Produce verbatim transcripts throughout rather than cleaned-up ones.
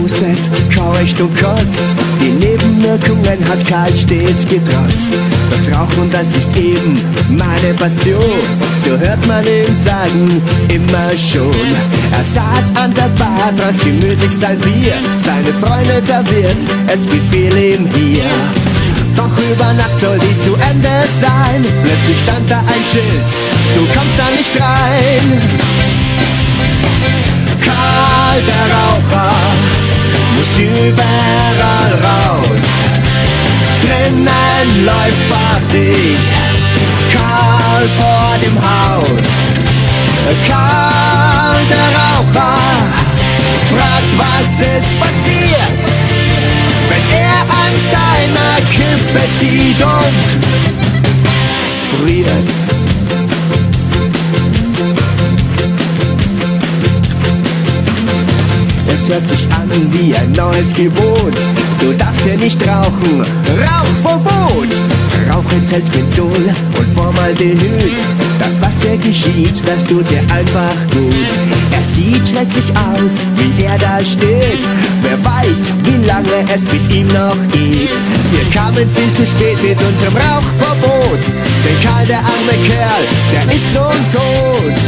Bett, keucht und kotzt. Die Nebenwirkungen hat Karl stets getrotzt. Das Rauchen, das ist eben meine Passion. So hört man ihn sagen, immer schon. Er saß an der Bar, trank gemütlich sein Bier. Seine Freunde, der Wirt, es gefiel ihm hier. Doch über Nacht soll dies zu Ende sein. Plötzlich stand da ein Schild, du kommst da nicht rein. Karl, der Raucher, muss überall raus. Drinnen läuft Party, Karl vor dem Haus. Karl, der Raucher, fragt, was ist passiert, wenn er an seiner Kippe zieht und friert. Es hört sich an wie ein neues Gebot. Du darfst hier nicht rauchen, Rauchverbot. Rauch enthält Benzol und Formaldehyd. Das, was hier geschieht, das tut dir einfach gut. Er sieht schrecklich aus, wie er da steht. Wer weiß, wie lange es mit ihm noch geht. Wir kamen viel zu spät mit unserem Rauchverbot. Denn Karl, der arme Kerl, der ist nun tot.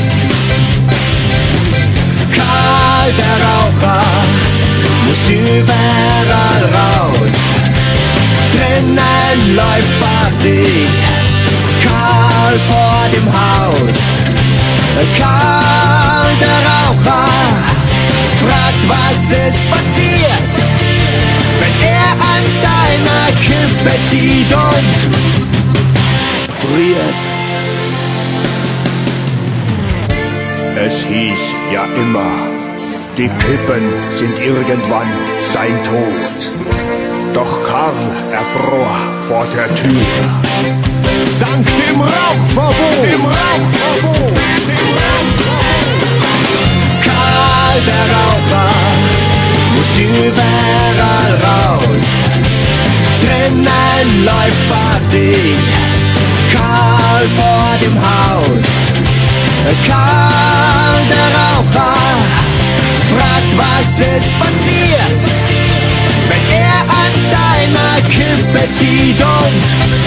Karl, der Raucher, muss überall raus. Drinnen läuft Party, Karl vor dem Haus. Karl, der Raucher, fragt, was ist passiert, wenn er an seiner Kippe zieht und friert. Es hieß ja immer, die Kippen sind irgendwann sein Tod. Doch Karl erfror vor der Tür. Dank dem Rauchverbot! Dem Rauchverbot! Dem Rauchverbot! Karl, der Raucher, muss überall raus. Drinnen läuft Party, Karl vor dem Haus. Karl, der Raucher, fragt, was ist passiert, wenn er an seiner Kippe zieht und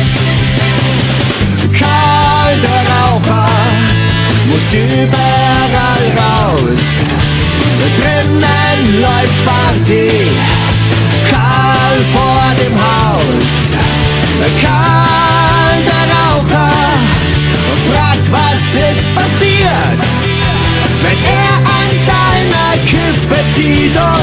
Karl, der Raucher, muss überall raus. Drinnen läuft Party, Karl vor dem Haus. Karl, der Raucher, fragt, was ist passiert, wenn er an seiner Kippe zieht.